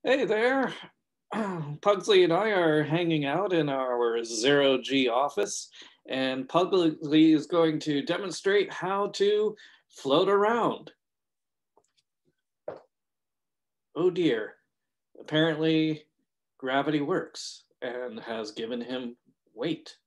Hey there. Pugsley and I are hanging out in our zero G office, and Pugsley is going to demonstrate how to float around. Oh dear. Apparently, gravity works and has given him weight.